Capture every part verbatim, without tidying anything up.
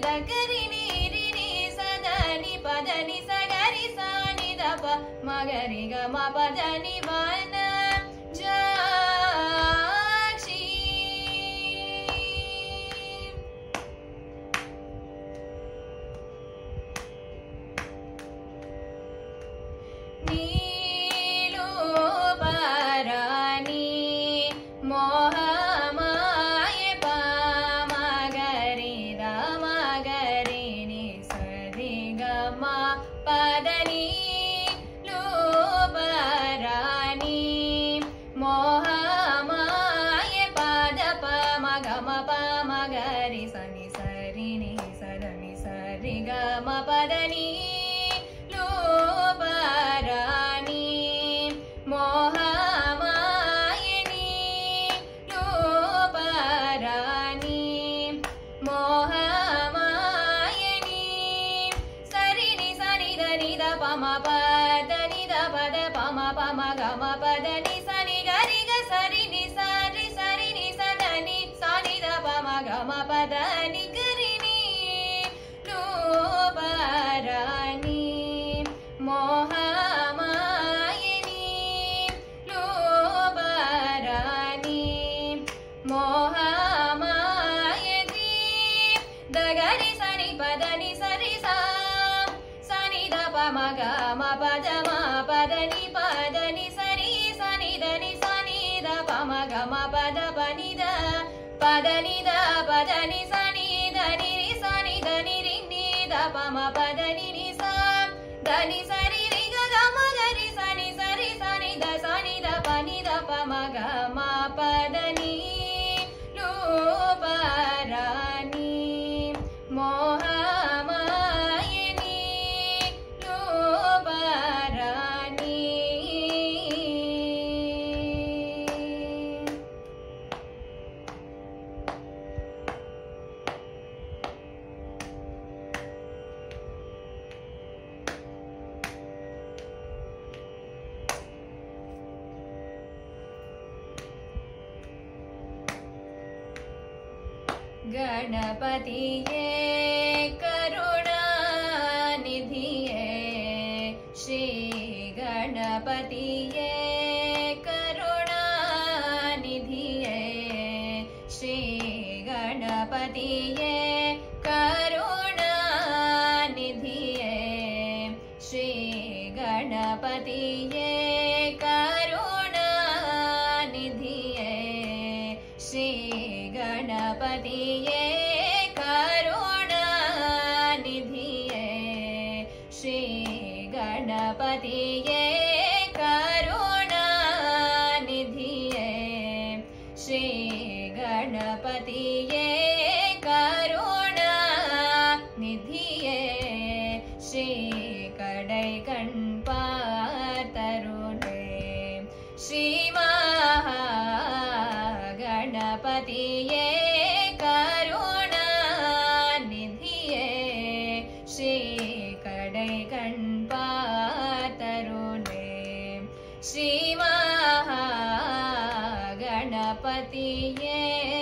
சகரி நீரி நீ சதனி பதனி சகரி சானி தப மகரி கம பதனி வன ஜாக்ஷி நீலோபராணி மோகமாய பாமகரி தமகரி நி சரி கம பதனி லோபராணி மோகமாய பத பமகம பமகரி சனி சரி நி சதனி சரி கம பதனி லோபராணி மோகமாயினி லோபராணி மோகமாயினி சரினி சனித நித பம பதனி த பத பம பம கம பதனி சனி கரிக சரினி சரி சரினி சதனி சனித பம கம பதனி கரினி லோபராணி மோகமாயினி லோபராணி மோகமாயினி தகரி சனி பதனி சரி சா சனி த பம கம பத ம பதனி பதனி சரி சனி தனி சனி த பம கம பத பனி த பதனி த பதனி சனி தனி சனி தனி ரினி த பம பதனி நி சா தனி சரி ரி க கம கரி சனி சரி சனி த சனி த பனி த பம கம பதனி லோபராணி மோகமாயினி லோபராணி गणपतिये करुणानिधिये श्री गणपतिये करुणानिधिये श्री गणपतिये करुणानिधिये श्री गणपतिये करुणानिधिये श्री गणपतिये करुणानिधिये श्री गणपतिये करुणानिधिये श्री गणपतिये करुणानिधिये श्री கடை கண் பார்த்தருளே श्री महागणपतिये करुणानिधिये श्री கடை கண் பார்த்தருளே श्री महागणपतिये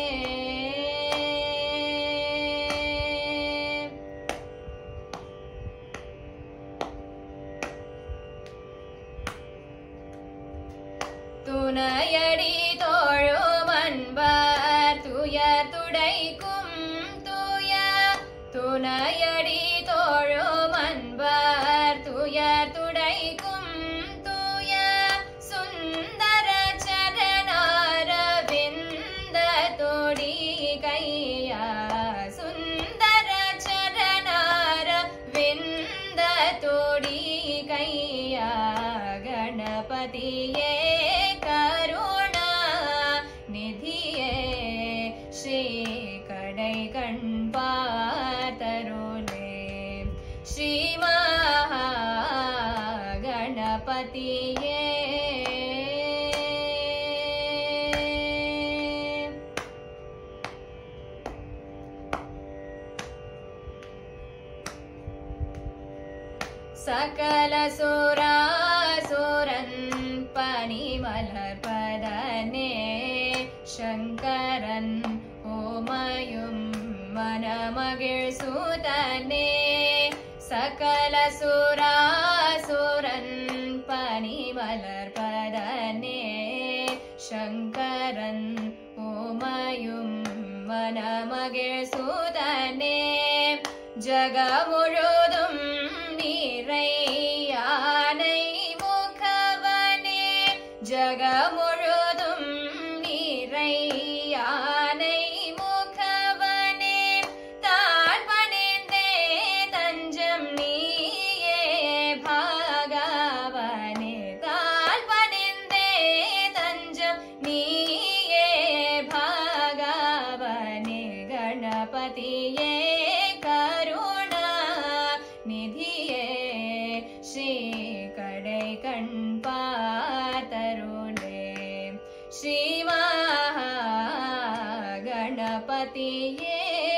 துணையடி தோழும் அன்பர் துயர் துடைக்கும் தூய துணையடி தோழும் அன்பர் துயர் துடைக்கும் தூய சுந்தர சரணாரவிந்த தொடி கையா சுந்தர சரணாரவிந்த தொடி கையா गणपतिये करुणानिधिये श्री கடை கண் பார்த்தருளே श्री महागणपतिये सकल सुरासुरन पनि मलर्पदने शंकरन ओमयुम मनमगिळ्सूतने सकल सुरासुरन् पनिमलर्पदने शङ्करन् उमयुं मनमगिळ्सूतने जगमुळुदुं निरैयानै मुखवने जगमुळुदुं निरैयानै मुखवने ताल्पनिन्दे तञ्जं नीये भागवने ताल्पनिन्दे तञ्जं नीये भागवने गणपतिये करुणा निधिये श्री कडेकण्पातरुणे श्री महागणपतिये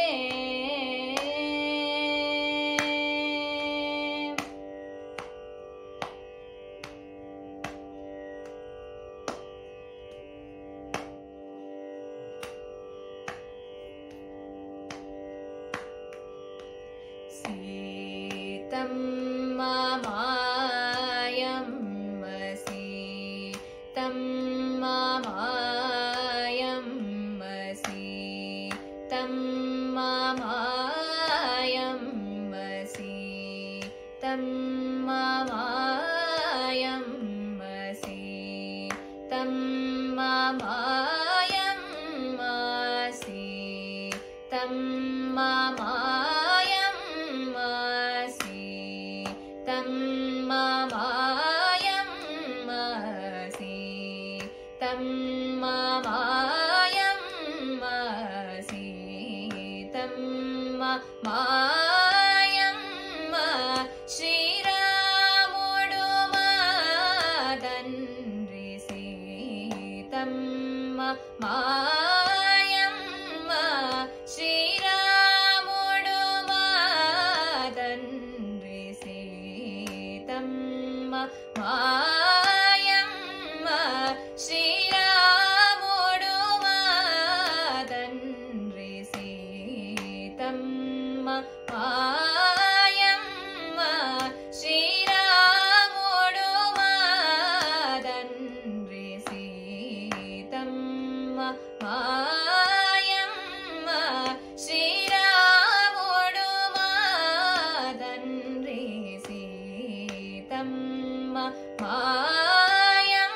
सीतं मामायं सीतं मामायं सीतं मामायं सीतं मामायं सीतं मामायं सीतं मामायं तं मामायं तं मामायं तं मामायं श्रीरामुडु मादन्रि सीतं मामायं श्रीरामुडु मादन्रि सीतं मामायं श्रीरामुडु मादन्रि सीतं मामायं श्रीरामुडु मादन्रि सीतं मामायं श्रीरामुडु मादन्रि सीतं मामायं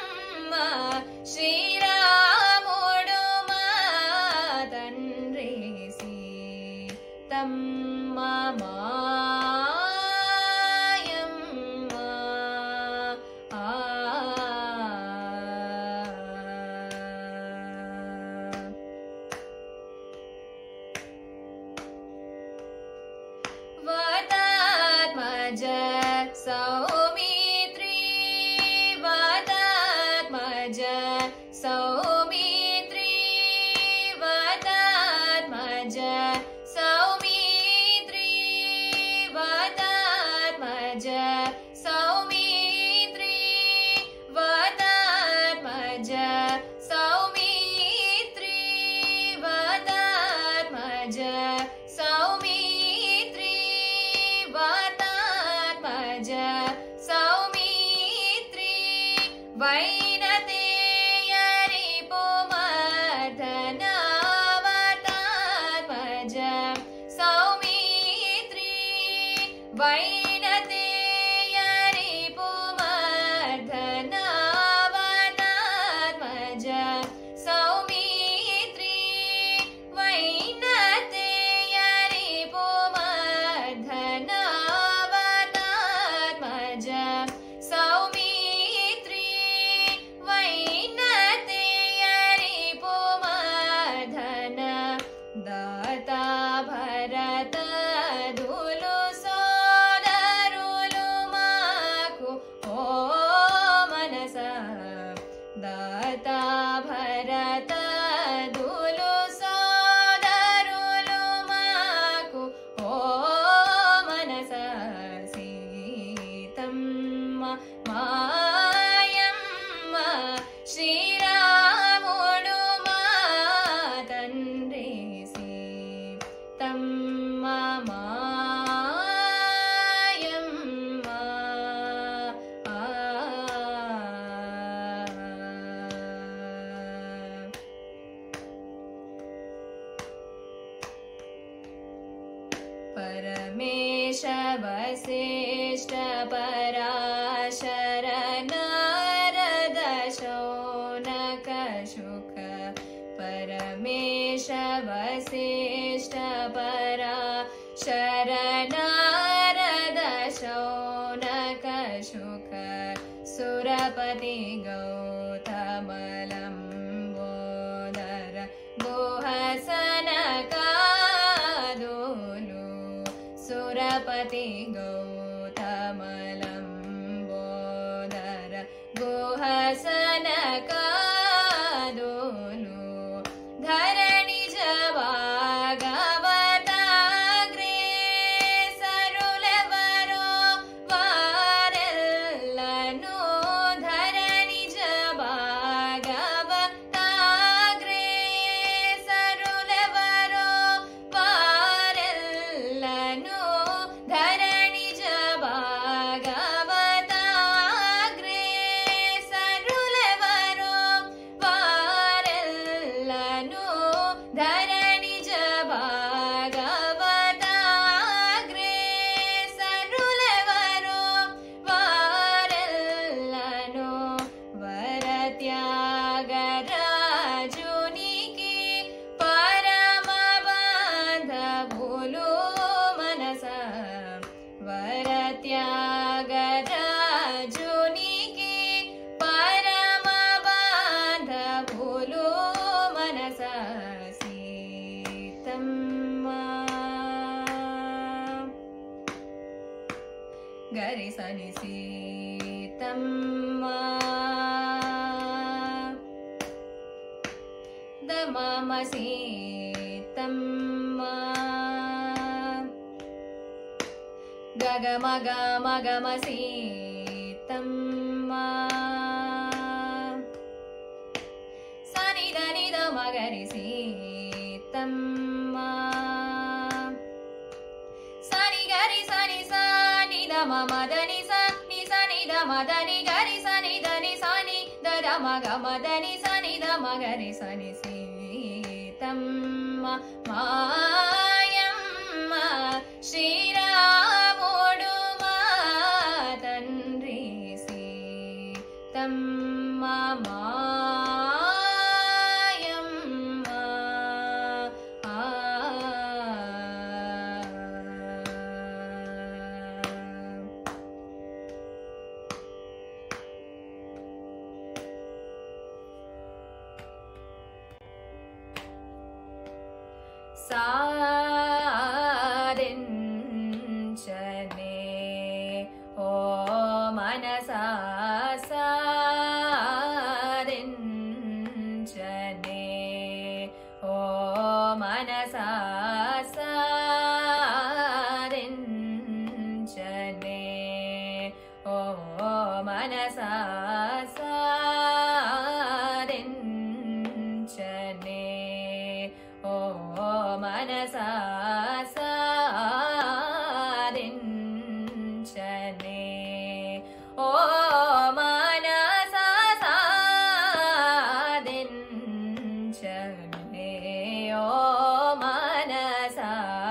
श्रीरामुडु मादन्रि सीतं मामायं आ वदात्मज सौमित्री वदात्मज सौमित्री वदात्मज सौमित्री वदात्मज सौमित्री वदात्मज सौमित्री वदात्मज सौमित्री वदात्मज सौमित्री वैनतेयरि पुमर्दना वदात्मज सौमित्री वैनतेयरि पुमर्दना वदात्मज सौमित्री वैनतेयरि पुमर्दना वदात्मज सौमित्री वैनतेयरि पुमर्दना दाता भरत दुलु सोदर परमेश वसिष्ठ पराशर नारद शौनक शुक परमेश वसिष्ठ पराशर नारद शौनक शुक सुरपति गौतम लंबोदर गुह सनकादुलु सुरपति गौतम लंबोदर गुह सनकादुलु धरणिज भागवताग्रे सरुलवरो वारेल्लनु धरणिज भागवताग्रे सरुलवरो वारेल्लनु धरणिज भागवताग्रे सरुलवरो वारेल्लनु धरणिज भागवताग्रे सरुलवरो वारेल्लनु वरत्यागराजुनिकी परम बांधवुलु मनस वरत्यागराजुनिकी परम बांधवुलु मनस सीतम्म गरि सनि सीतम्म दमम सीतम्म गगम गम गम सीतम्म सनि దని ద మగరి సీతమ్మ సని గరి సని సని ద మదని సని సని ద మదని గరి సని దని సని ద ద మగ మదని సని ద మగరి సని సీతమ్మ మాయమ్మ శ్రీరాముడు మా తండ్రి సీతమ్మ మాయమ్మ ఆ సాధించనే ఓ మనసా సాధించనే ఓ మనసా సాధించనే ఓ మనసా సాధించనే ఓ మనసా సాధించనే ఓ మనసా సాధించనే ఓ మనసా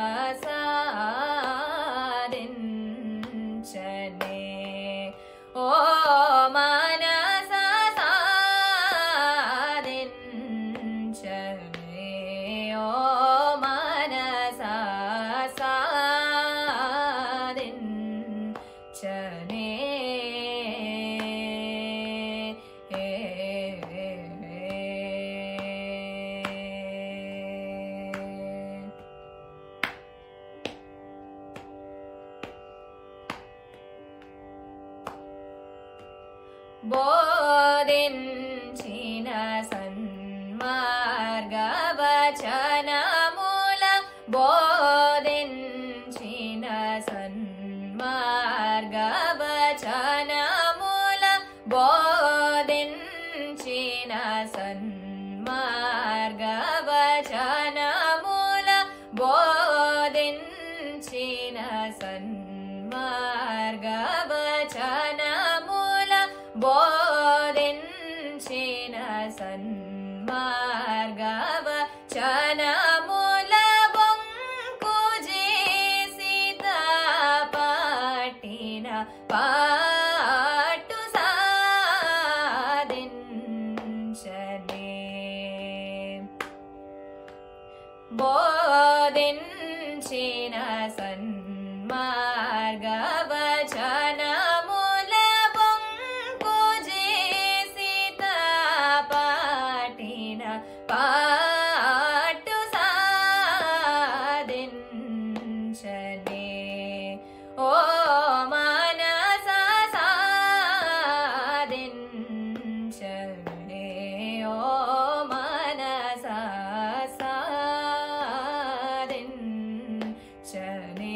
సాధించనే ఓ మనసా సాధించనే ఓ మనసా సాధించనే బోధించిన సన్మార్గవచనముల బోధించిన సన్మార్గవచనముల బోధించిన సన్మార్గవచనముల బోధించిన సన్మార్గవచనముల బోధించిన సన్మార్గవచనముల వంకు చేసి పాటు సాధించనే బోధించిన సన్మార్గవచనముల బొంకు చేసి పాటిన పాటు సాధించనే ఓ మనస సాధించనే ఓ మనస సాధించనే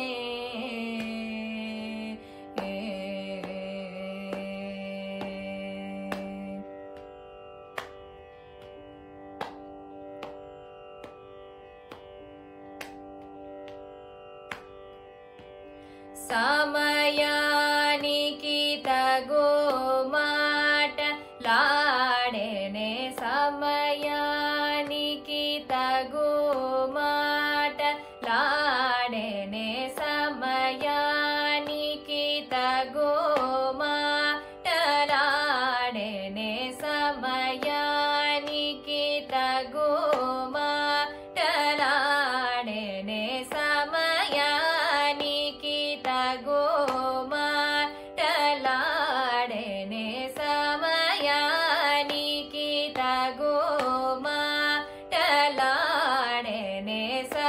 సమయానికి తగు మాట లాడేనే సమయానికి తగు మాట లాడేనే సమయానికి తగు మాట లాడేనే సమయానికి తగు మాట లాడేనే సమయానికి తగు మాటలాడేనే సమయానికి తగు మాటలాడేనే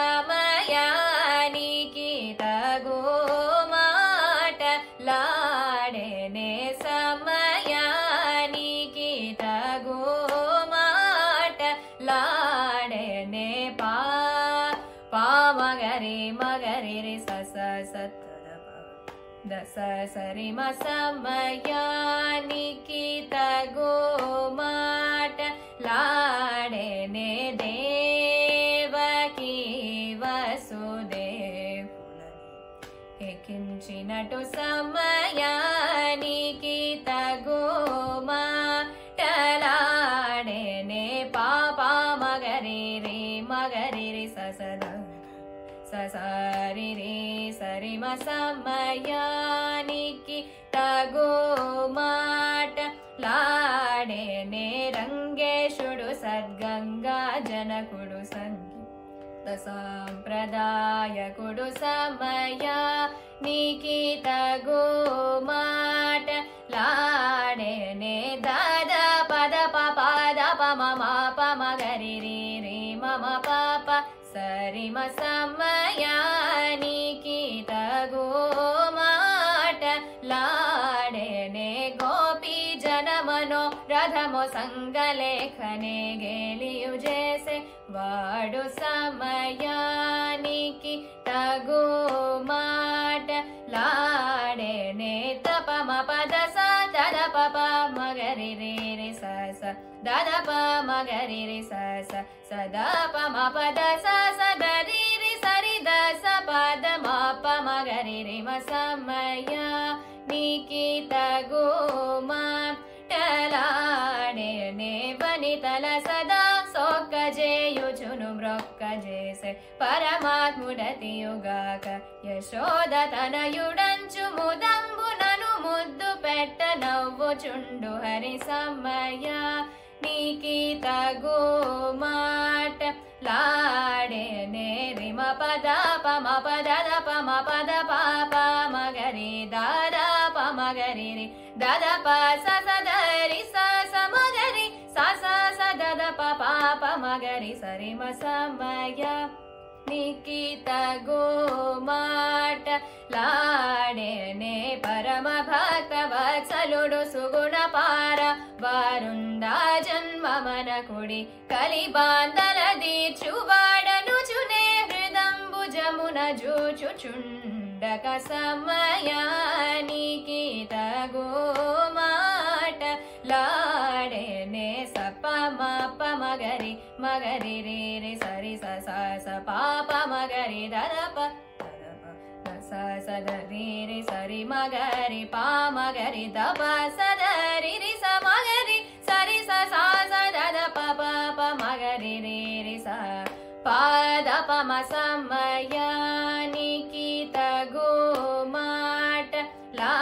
సమయానికి తగు మాటలాడేనే సమయానికి తగు మాటలాడేనే పా పామగరి మగరి రి స స సత్ దస సరి మ సమయానికి తగు మాట లాడేనే దేవకి వసుదేవులని ఎక్కించినటు సమయానికి తగు మాట లాడేనే పాపా మగరి రి మగరి రి స సద సరి రే సరి మ సమయానికి తగు మాట లాడేనే రంగేశుడు సద్గంగా జనకుడు సంగీత సాంప్రదాయకుడు సమయానికి తగు మాట లాడేనే దాద పద పద పమ పమ గరి రే రే మమ పాప సరి మ సమయానికి తగు మాట లాడేనే గోపీ జనమనో రథమో సంగలేఖనే గేలియు చేసే వాడు సమయానికి తగు మాట లాడేనే తపమ పద స దద పప మగరి రే రే స స దద ప మగరి రే స స సద పమ పద స సద రి రి సరి ద స పద మ ప మగరి రే మ సమయానికి తగు మాటలాడేనే వనితల సదా సొక్క చేయుచును మ్రొక్క చేసే పరమాత్ముడతియుగాక యశోద తనయుడంచు ముదంబునను ముద్దు పెట్ట నవ్వుచుండు హరి సమయానికి తగు మాట లాడేనే రిమ పద పమ పద పమ పద పాప మగరి దాద పమగరి రి దద ప స స ధరి స స మగరి స స స దద ప పాప మగరి సరి మ సమయానికి తగు మాట లాడేనే పరమ భక్త వత్సలుడు సుగుణ పార వారుందా జన్మమన కుడి కలి బాందల దీర్చువాడను చునే హృదంబు జమున జూచుచుండక సమయానికి తగు మాట లాడేనే సప మ ప మగరి మగరి రే రే సరి స స స పాప మగరి దద ప స స ద రి రి సరి మగరి పా మగరి ద ప స ద రి రి స మగరి సరి స స స ద ద ప ప ప మగరి రే రి స పాద ప మ సమయానికి తగు మాట లా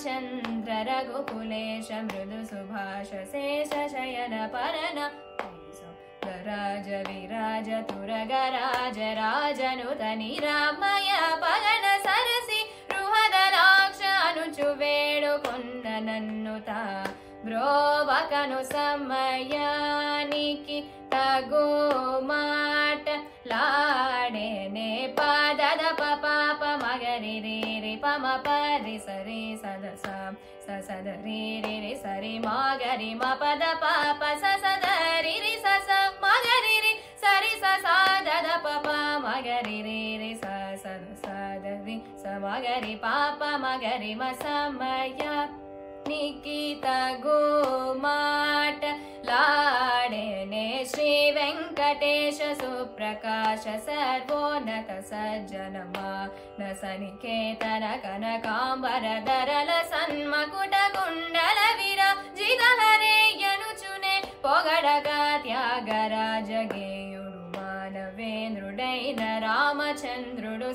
रामचन्द्र रघुकुलेश मृदु सुभाष शेष शयन परन राज विराज तुरगराज राजनुत निरामय पगन सरसि बृहदलाक्ष अनुचु वेडुकुन्न नन्नुत ब्रोवकनु समयानिकि तगु माट लाडेने पदद पाप मगरि रे रे पम परि सरि सद स सद रे रे रे सरि मगरि म पद पाप स सद रि रि स स मगरि रि सरि स स दद पप मगरि रे रे स सद सद रि स मगरि पाप मगरि म समय निकित गोमाट लाडेने श्री वेंकटेश सुप्रकाश सर्वोन्नत सज्जन मानस निकेतन कनकांबर धरल सन्मकुट कुंडल विराजित हरेयनुचुने पोगडग त्यागराज गेयुडु मानवेंद्रुडैन रामचंद्रुडु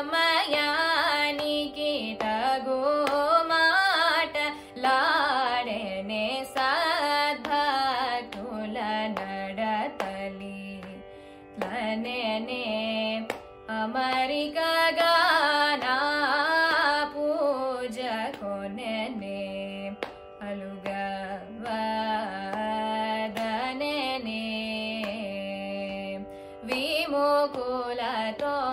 समयानिकित गोमाट लाडेने सद्भक्तुल नडतली लनेने अमरिक गाना पूजकोनेने अलुगवदनेने विमुकुलतो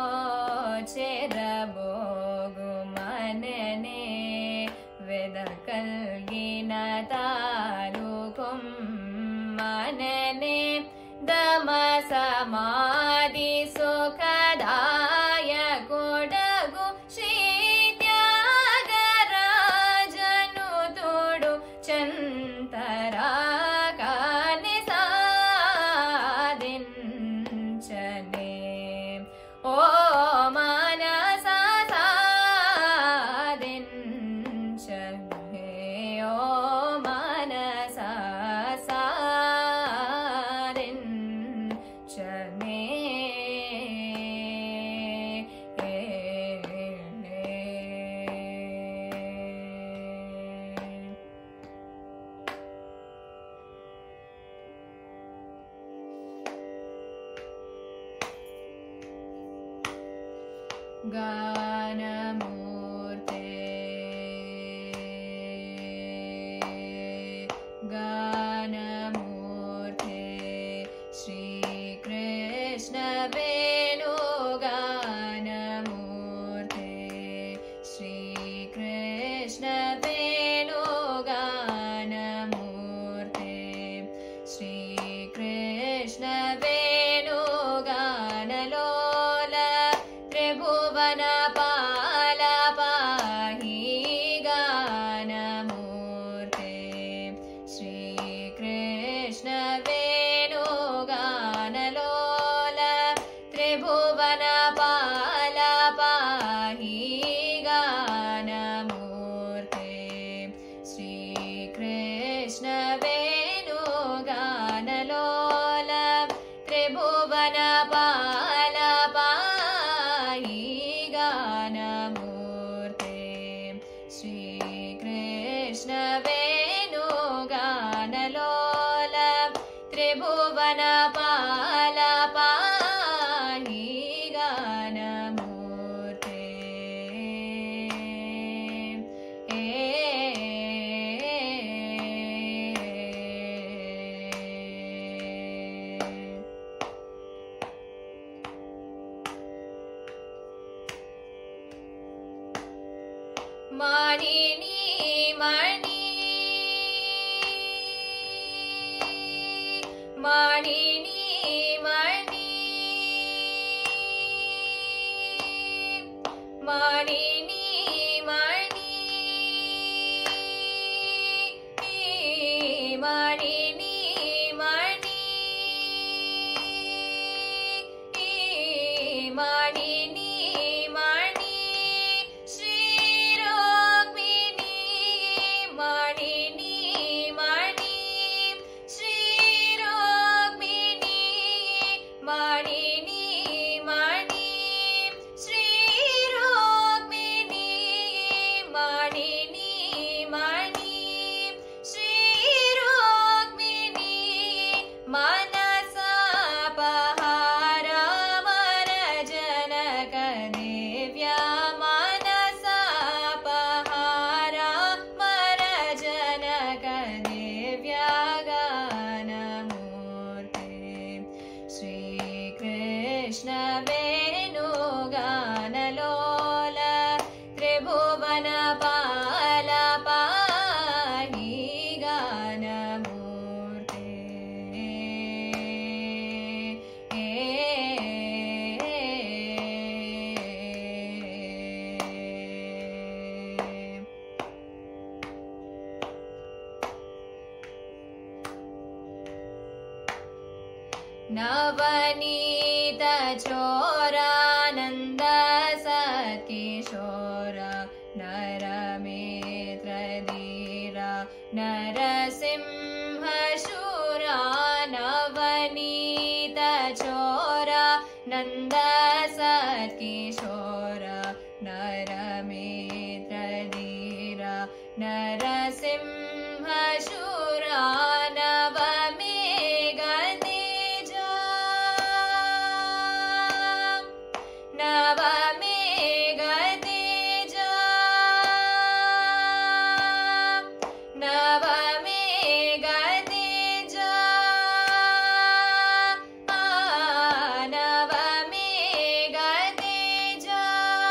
चेरबोगुमनेने वेदकल्गिन तालुकुं मनने दम समाधि सुखदाय कोडगु ಶ್ರೀತ್ಯಾಗರಾಜನು ತೋಡು ಚಂತರಾ ಕಾನೆ ಸಾಧಿಂಚನೆ ಓ ಮಾನಸ ಸಾಧಿಂಚನೆ ಓ ಮಾನಸ ಸಾಧಿಂಚನೆ गानमूर्ते गानमूर्ते श्रीकृष्ण वेणु गानमूर्ते श्रीकृष्ण वेणु गानमूर्ते श्रीकृष्ण वेणु गानलोल त्रिभुवन पाल पाहि गानमूर्ते श्रीकृष्ण वेणु गानलोल त्रिभुवन पाल पाहि गानमूर्ते श्रीकृष्ण वेणु गानलोल त्रिभुवन पाल पाहि गानमूर्ते श्रीकृष्ण वेणु गानलोल त्रिभुवन पाल पाहि गानमूर्ते ए मानिनी मणि मानिनी मणि मानिनी मणि मानिनी मणि मानिनी मणि श्रीरोक्मिणी मानिनी मणि श्रीरोक्मिणी मानिनी मणि श्रीरोक्मिणी नवनीत चोरा नंद सत्किशोरा नरमेत्र धीरा नरसिंह शूरा नवनीत चोरा नंद सत्किशोरा नरमेत्र धीरा नरसिंह शूरा नवमेघ तेजा नवमेघ तेजा नवमेघ तेजा नवमेघ तेजा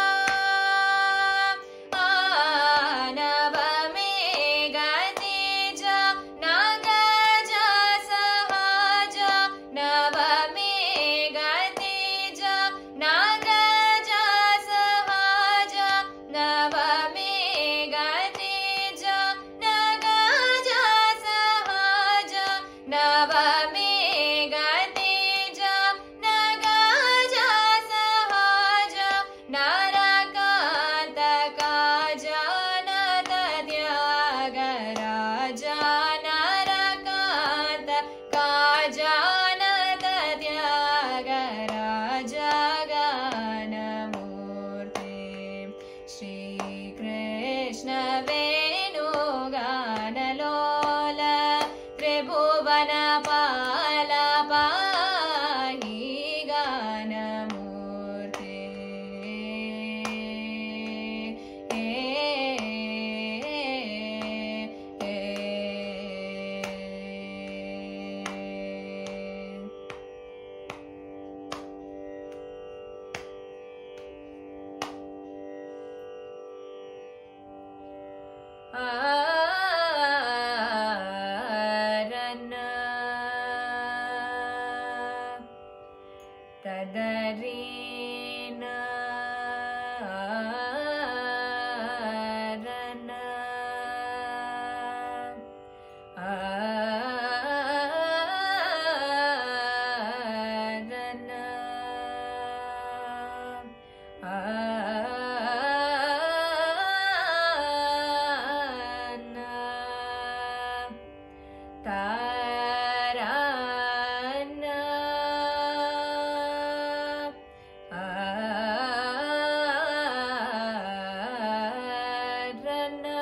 नवमेघ तेजा नागज सहज नवमेघ तेजा नागज सहज नवमेघ तेजा नागज सहज नवमेघ तेजा नागज सहज नरकांत काजनत त्यागराज नरकांत काजनत त्यागराज गानमूर्ते श्रीकृष्ण वेणुगानलोल त्रिभुवन पाल पाहि गानमूर्ते आरना तदरीना आरना आरना आरना ताराना आरना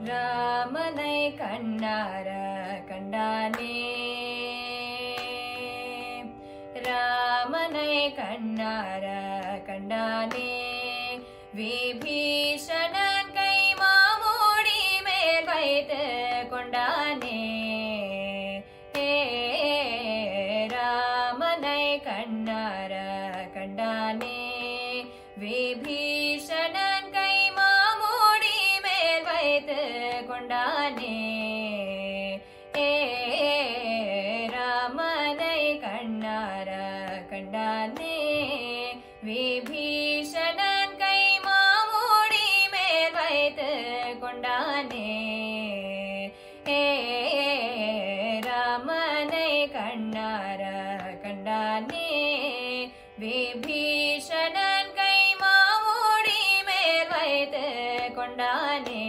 ராமனை கண்ணார கண்டானே ராமனை கண்ணார கண்டானே விபீஷணன் கை மாமூடி மேல் வைத்து கொண்டானே ராமனை கண்ணார கண்டானே விபீஷணன் கை மாமூடி மேல் வைத்து கொண்டானே ராமனை கண்ணார கண்டானே விபீஷணன் கை மாமூடி மேல் வைத்து கொண்டானே ராமனை கண்ணார கண்டானே விபீஷணன் கை மாமூடி மேல் வைத்து கொண்டானே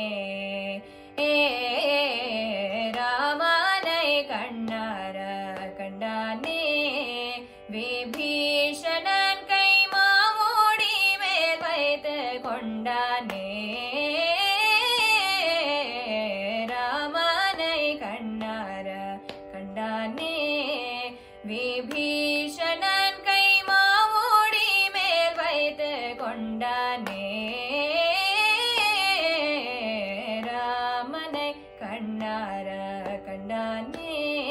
ராமனை கண்ணார கண்டானே விபீஷணன் கை மாமூடி மேல் வைத்து கொண்டானே ராமனை கண்ணார கண்டானே விபீஷணன் கை மாமூடி மேல் வைத்து கொண்டானே ராமனை கண்ணார கண்டானே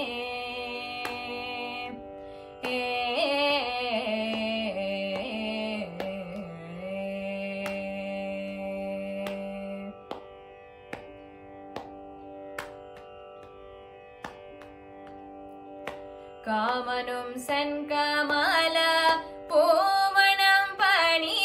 காமனும் சென்கமல பூமணம் பணி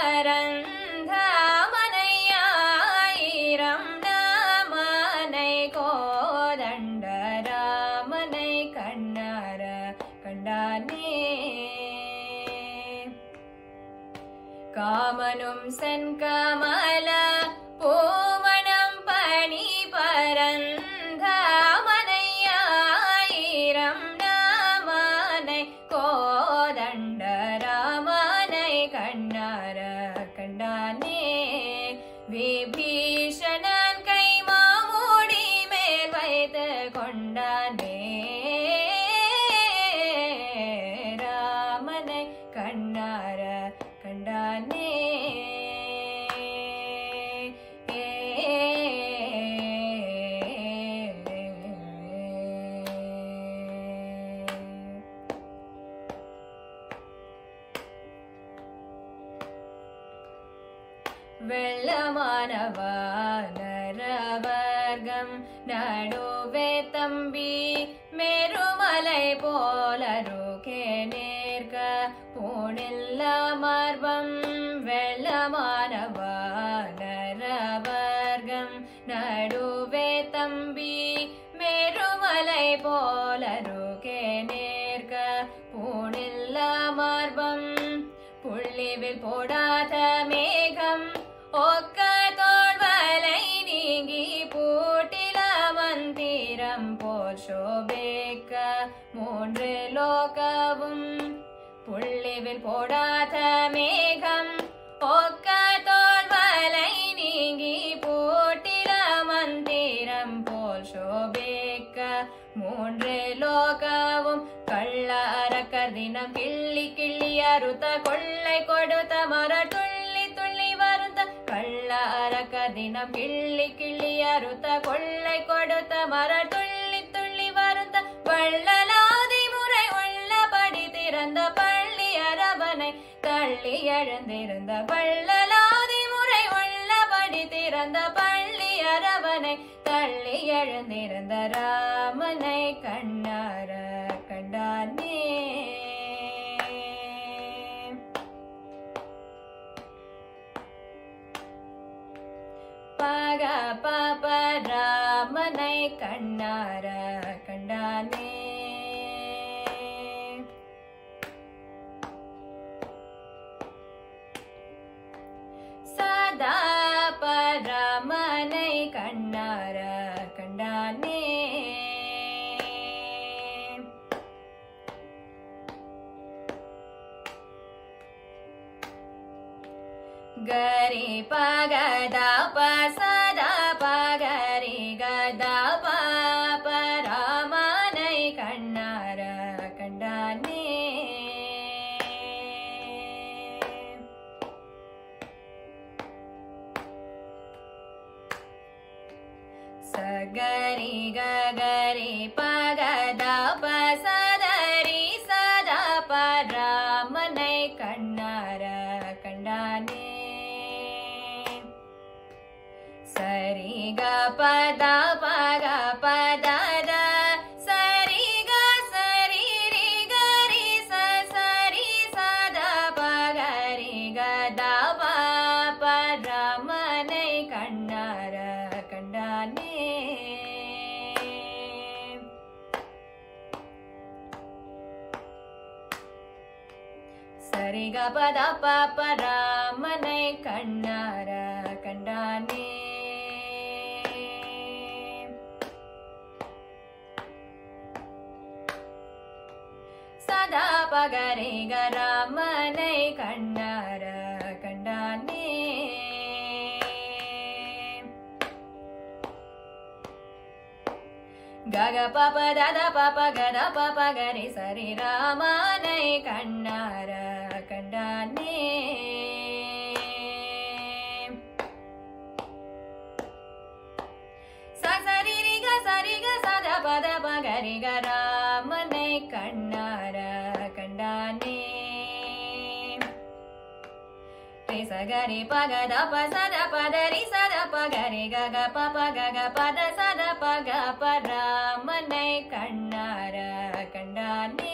பரந்தாமனையாயிரம் நாமனை கோதண்ட ராமனை கண்ணார கண்டானே காமனும் சென்கமல பூமணம் பணி பரந்தாமனையாயிரம் கோதண்ட ராமனை கண்ணார கண்டானே விபீஷணன் கை மாமூடி மேல் வைத்து கொண்டானே ராமனை கண்ணார கண்டானே வெள்ளமானவர்கம் நடுவே தம்பி மெருமலை போலருகே நேர்க பூணில்ல மார்பம் வெள்ளமானவர்கம் நடுவே தம்பி மெருமலை போலருகே நேர்க பூணில்ல மார்பம் புள்ளிவில் போடாத மேகம் ஒக்க தோள்வலை நீங்கி பூட்டில மந்திரம் போல் சோபேக்க மூன்று லோகவும் புள்ளிவில் போடாத மேகம் ஒக்க தோள்வலை நீங்கி பூட்டில மந்திரம் போல் சோபேக்க மூன்று லோகவும் கள்ள அரக்கர் தினம் கிள்ளி கிள்ளி அறுத்த கொள்ளை கொடுத்த மரர் துள்ளி துள்ளி வருத்த கள்ள அரக்கர் தினம் கிள்ளி கிள்ளி அறுத்த கொள்ளை கொடுத்த மரர் துள்ளி துள்ளி வருத்த வள்ளலாதி முறை உள்ளபடி திறந்த பள்ளி அரவனை தள்ளி எழுந்திருந்த வள்ளலாதி முறை உள்ளபடி திறந்த பள்ளி அரவனை தள்ளி எழுந்திருந்த ராமனை கண்ணார கண்டானே பக பப ராமனை கண்ணார கண்டானே சதா பரமனை கண்ணார கண்டானே गरे पगदा पसदा पग re pa ga da pa sa da ri sa da pa Ramanai kannara kandane sari ga pa da pa ga pa da da sari ga sari ri ga ri sa sari sa da pa ga ri ga da pa pa Ramanai kannara kandane sari ga pa da pa pa Ramanai kannara kandane sada pa ga re ga Ramanai kannara kandane ga ga pa pa da da pa pa ga da pa pa ga re sa re Ramanai kannara kandane sa sa ri ri ga sa ri ga sa da pa da pa ga re ga Ramanai kannara kandane re sa ga re pa ga da pa sa da pa da ri sa da pa ga re ga ga pa pa ga ga pa da sa da pa ga pa Ramanai kannara kandane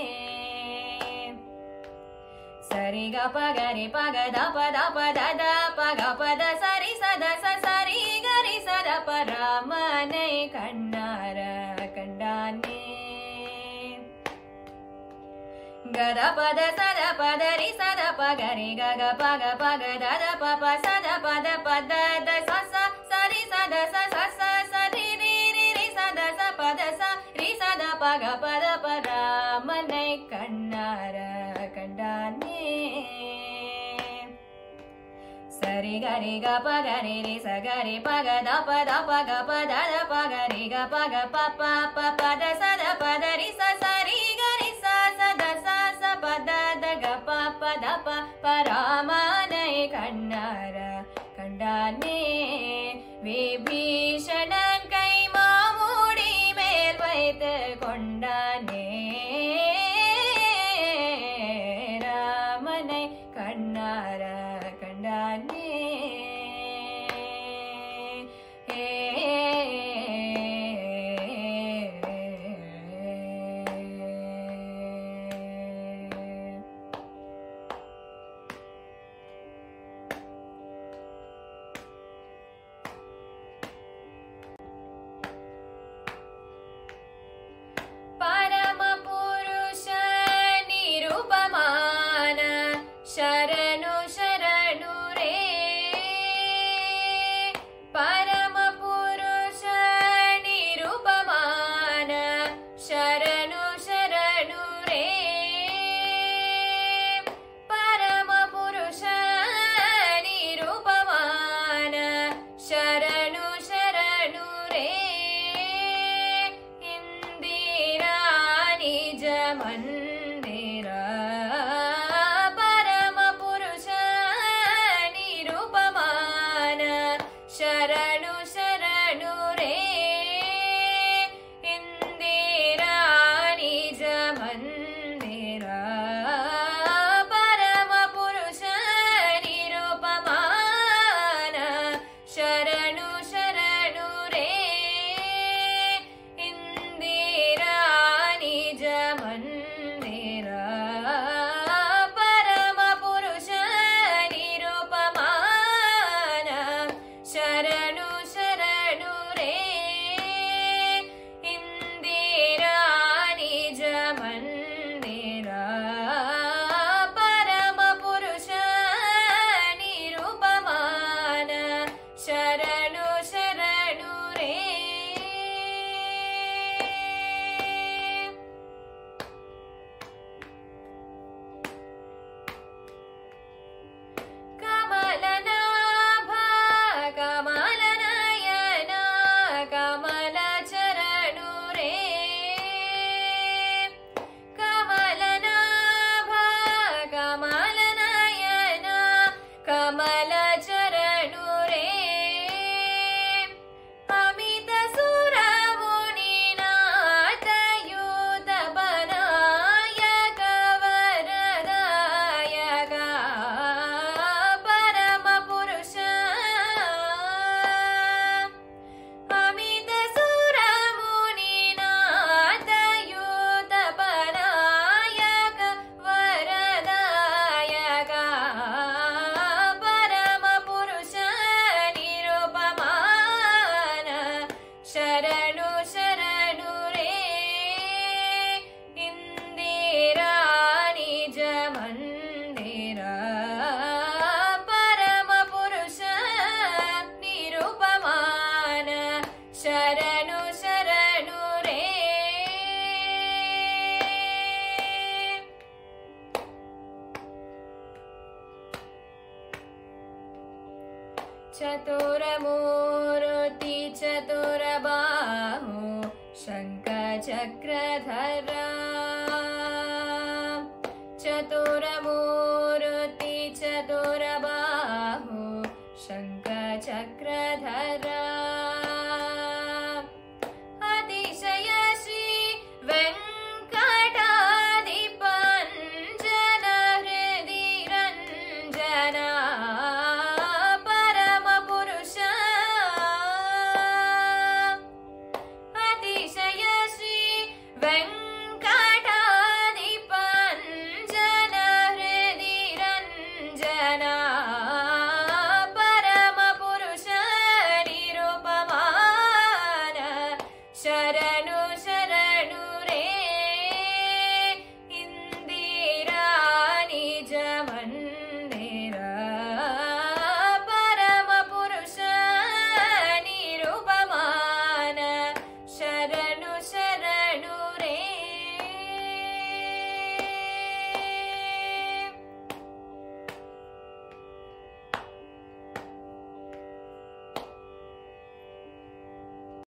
sari ga pa ga re pa ga da pa da pa da da pa ga pa da sa ri sa da sa sa ri ga ri sa da pa Ramanai kannara kandane ga da pa da sa da pa da ri sa da pa ga re ga ga pa ga pa ga da da pa pa sa da pa da pa da da sa sa sa ri sa da sa sa sa sa ri ri ri ri sa da sa pa da sa ri sa da pa ga pa da pa Ramanai kannara kandane sari ga re ga pa ga re re sa ga re pa ga da pa da pa ga pa da da pa ga re ga pa ga pa pa pa pa da sa da pa da ri sa sa ri ga ri sa sa da sa sa pa da da ga pa pa da pa pa Ramanai kannara kandane Vibhishanan கை மாமூடி மேல் வைத்து கொண்டானே ராமனை கண்ணார கண்டானே शरणु शरणु रे परम पुरुष निरुपमान शरणु शरणु रे परम पुरुष निरुपमान शरणु शरणु रे इंदिरा निज मंदिरा शरणु शरणु रे इंदिरा निज मंदिरा परम पुरुष निरुपमान शरणु शरणु रे इंदिरा निज मंदिरा चतुरमूर्ति चतुरबाहु शङ्खचक्रधरा चतुरमूर्ति चतुरबाहु शङ्खचक्रधरा अतिशय श्री वेङ्कटाधिपञ्जन हृदि रञ्जना परमपुरुष अतिशय श्री वेङ्कटाधिपञ्जन हृदि रञ्जना परमपुरुष निरुपमान शरणु